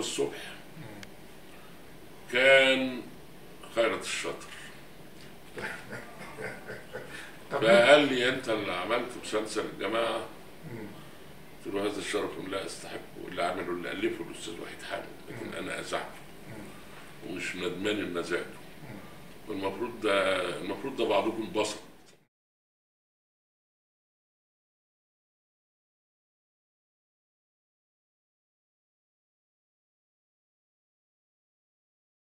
الصبح كان خيرت الشاطر، فقال لي انت اللي عملت مسلسل الجماعه. قلت له هذا الشرف لا استحقه، اللي عمله اللي الفه الاستاذ وحيد حامد، لكن انا ازعته ومش ندمان ان ازعته. المفروض ده بعضكم انبسط